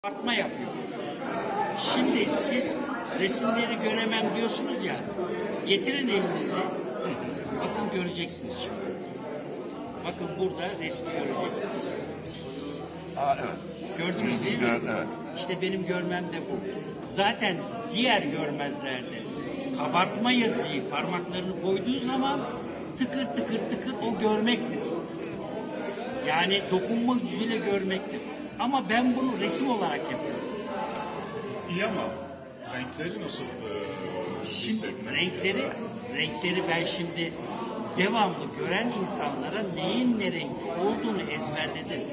Artma yapıyor. Şimdi siz resimleri göremem diyorsunuz ya, getirin elinizi, bakın göreceksiniz şimdi. Bakın burada resmi göreceksiniz. Evet. Gördünüz değil mi? Evet. İşte benim görmem de bu. Zaten diğer görmezlerde kabartma yazıyı parmaklarını koyduğu zaman tıkır tıkır tıkır o görmektir. Yani dokunma gücüyle görmektir. Ama ben bunu resim olarak yapıyorum. İyi ama renkleri nasıl? Şimdi renkleri ben şimdi devamlı gören insanlara neyin ne renk olduğunu ezberledim.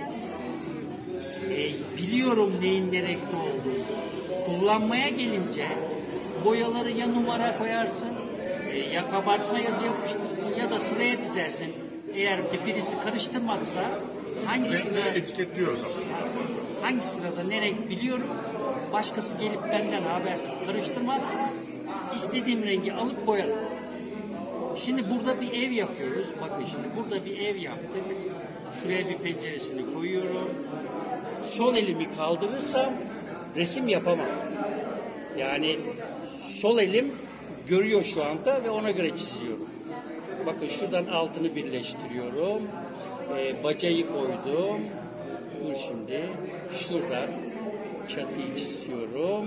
Biliyorum neyin ne renkte olduğunu. Kullanmaya gelince boyaları ya numara koyarsın, ya kabartma yazı yapıştırırsın ya da sıraya dizersin. Eğer ki birisi karıştırmazsa hangi sırada etiketliyoruz aslında. hangi sırada ne renk biliyorum. Başkası gelip benden habersiz karıştırmazsa istediğim rengi alıp boyarım. Şimdi burada bir ev yapıyoruz. Bakın şimdi burada bir ev yaptık. Şuraya bir penceresini koyuyorum. Sol elimi kaldırırsam resim yapamam. Yani sol elim görüyor şu anda ve ona göre çiziyorum. Bakın şuradan altını birleştiriyorum. Bacayı koydum. Dur şimdi. Şuradan çatıyı çiziyorum.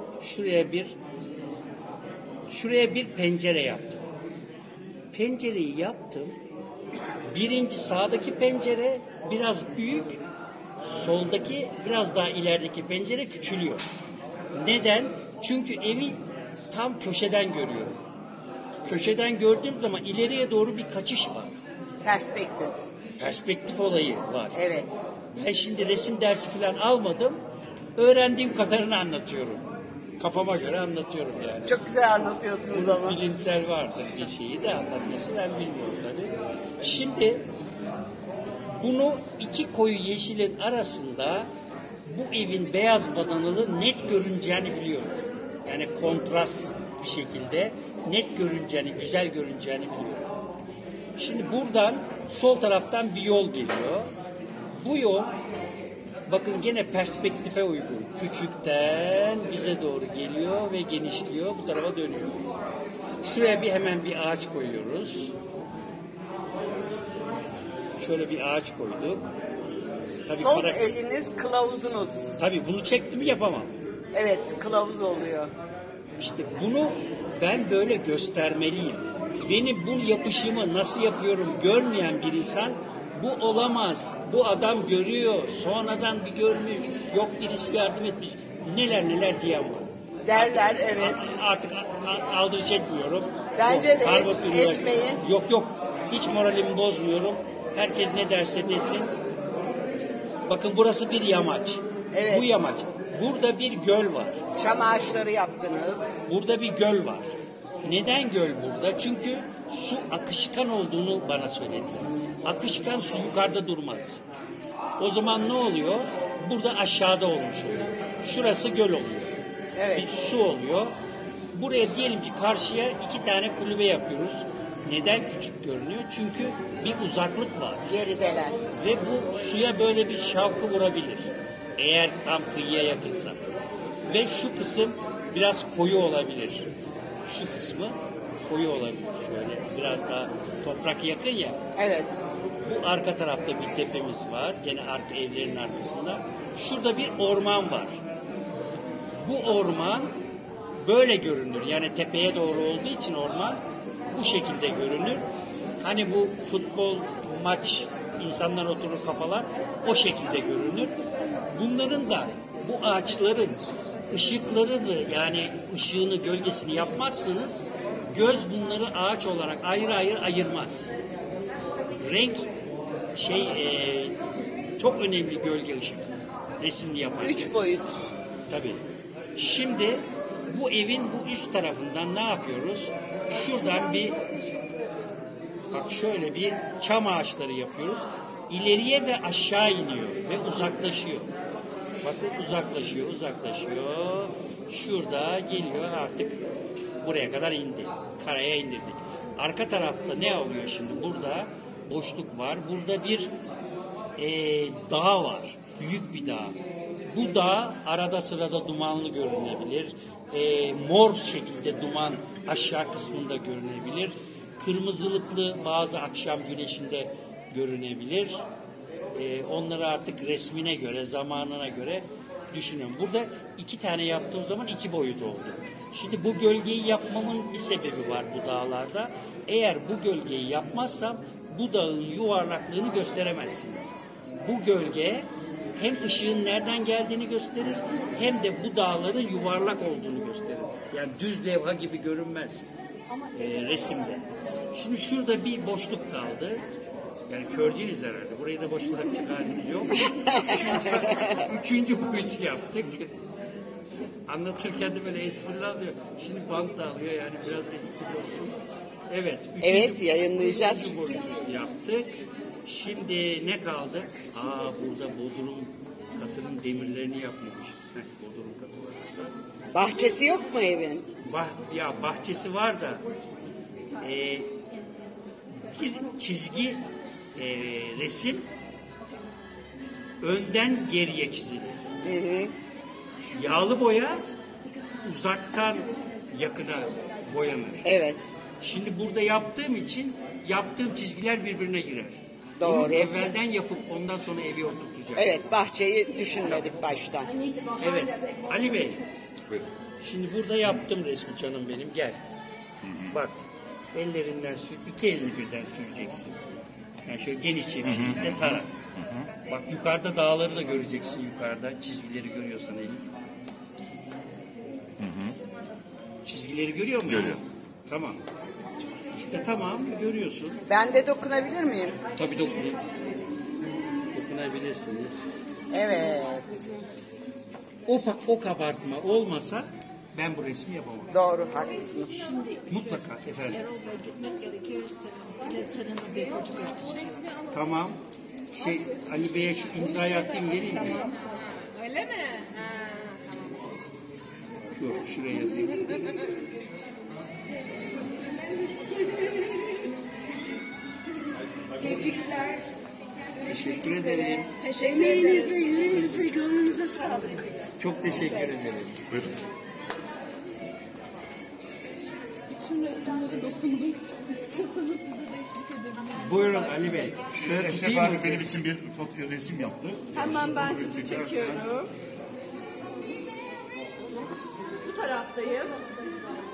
Şuraya bir pencere yaptım. Pencereyi yaptım. Birinci sağdaki pencere biraz büyük. Soldaki biraz daha ilerideki pencere küçülüyor. Neden? Çünkü evi tam köşeden görüyorum. Köşeden gördüğüm zaman ileriye doğru bir kaçış var. Perspektif. Perspektif olayı var. Evet. Ben şimdi resim dersi falan almadım. Öğrendiğim kadarını anlatıyorum. Kafama göre anlatıyorum yani. Çok güzel anlatıyorsunuz ama. Bilimsel vardır bir şeyi de anlatması ben bilmiyorum tabii. Şimdi bunu iki koyu yeşilin arasında bu evin beyaz badanalı net görüneceğini biliyorum. Yani kontrast bir şekilde net görüneceğini, güzel görüneceğini biliyorum. Şimdi buradan sol taraftan bir yol geliyor. Bu yol bakın gene perspektife uygun. Küçükten bize doğru geliyor ve genişliyor. Bu tarafa dönüyor. Şuraya hemen bir ağaç koyuyoruz. Şöyle bir ağaç koyduk. Tabii Sol eliniz kılavuzunuz. Tabii bunu çektim yapamam. Evet, kılavuz oluyor. İşte bunu ben böyle göstermeliyim. Benim bu yapışımı nasıl yapıyorum görmeyen bir insan bu olamaz. Bu adam görüyor. Sonradan bir görmüş. Yok birisi yardım etmiş. Neler diyen var. Derler evet. Artık aldırış etmiyorum. Bence de etmeyin. Yok. Hiç moralimi bozmuyorum. Herkes ne derse desin. Bakın burası bir yamaç. Evet. Bu yamaç. Burada bir göl var. Çam ağaçları yaptınız. Burada bir göl var. Neden göl burada? Çünkü su akışkan olduğunu bana söylediler. Akışkan su yukarıda durmaz. O zaman ne oluyor? Burada aşağıda olmuş oluyor. Şurası göl oluyor. Evet. Bir su oluyor. Buraya diyelim ki karşıya 2 tane kulübe yapıyoruz. Neden küçük görünüyor? Çünkü bir uzaklık var. Gerideler. Ve bu suya böyle bir şavkı vurabilir. Eğer tam kıyıya yakınsa. Ve şu kısım biraz koyu olabilir. Şu kısmı koyu olabilir. Şöyle biraz daha toprak yakın ya. Evet. Bu arka tarafta bir tepemiz var. Gene arka evlerin arkasında. Şurada bir orman var. Bu orman böyle görünür. Yani tepeye doğru olduğu için orman bu şekilde görünür. Hani bu futbol maç insanlar oturur kafalar o şekilde görünür. Bunların da bu ağaçların ışıklarını yani ışığını gölgesini yapmazsanız göz bunları ağaç olarak ayrı ayırmaz. Renk çok önemli gölge ışık resimli yapan. 3 boyut. Tabii. Şimdi bu evin bu üst tarafından ne yapıyoruz? Şuradan şöyle bir çam ağaçları yapıyoruz. İleriye ve aşağı iniyor ve uzaklaşıyor. Bakın uzaklaşıyor. Şurada geliyor artık buraya kadar indi. Karaya indirdik. Arka tarafta ne oluyor şimdi? Burada boşluk var. Burada bir dağ var. Büyük bir dağ. Bu dağ arada sırada dumanlı görünebilir. Mor şekilde duman aşağı kısmında görünebilir. Kırmızılıklı bazı akşam güneşinde görünebilir. Onları artık resmine göre, zamanına göre düşünüyorum. Burada 2 tane yaptığım zaman 2 boyut oldu. Şimdi bu gölgeyi yapmamın bir sebebi var bu dağlarda. Eğer bu gölgeyi yapmazsam bu dağın yuvarlaklığını gösteremezsiniz. Bu gölge hem ışığın nereden geldiğini gösterir hem de bu dağların yuvarlak olduğunu gösterir. Yani düz levha gibi görünmez resimde. Şimdi şurada bir boşluk kaldı. Yani kör değiliz herhalde. Burayı da boş bırakacak halimiz yok. Üçüncü boyutu yaptık. Anlatırken de böyle esprili alıyor. Şimdi bant da alıyor yani biraz esprili olsun. Evet. Evet, yayınlayacağız. Üçüncü boyutu yaptık. Şimdi ne kaldı? Burada bodrum katının demirlerini yapmamışız. Bodrum katı var burada. Bahçesi yok mu evin? Bahçesi var da bir çizgi resim önden geriye çizilir. Yağlı boya uzaktan yakına boyanır. Evet. Şimdi burada yaptığım için yaptığım çizgiler birbirine girer. Doğru. Onu evvelden yapıp ondan sonra evi oturtacağım. Evet, bahçeyi düşünmedik baştan. Evet. Ali Bey, Buyurun. şimdi burada yaptım resmi canım benim. Gel. Bak, ellerinden iki elini birden süreceksin. Yani şöyle genişçe bir şekilde tara. Bak yukarıda dağları da göreceksin yukarıda. Çizgileri görüyorsan elin. Çizgileri görüyor musun? Görüyorum. Tamam. İşte tamam görüyorsun. Ben de dokunabilir miyim? Tabii dokunabilirsiniz. Evet. O kabartma olmasa ben bu resmi yapamam. Doğru, haklısınız. Mutlaka efendim. Erol Bey gitmek gerekiyor. Senin bir fotoğraf. Tamam. Ali Bey'e şu imzayı atayım vereyim mi? Öyle mi? Yok şuraya yazayım. Tebrikler. Teşekkür ederim. Emeğinize, yüreğinize, gönlünüze sağlık. Çok teşekkür ederim. Buyurun. Bütün resimlere dokundum. İstiyorsanız size de eşlik edebilirim. Buyurun Ali Bey. Şöyle Eşref tutayım mı? abi benim için bir resim yaptı. Hemen ben sizi çekiyorum. Bu taraftayım.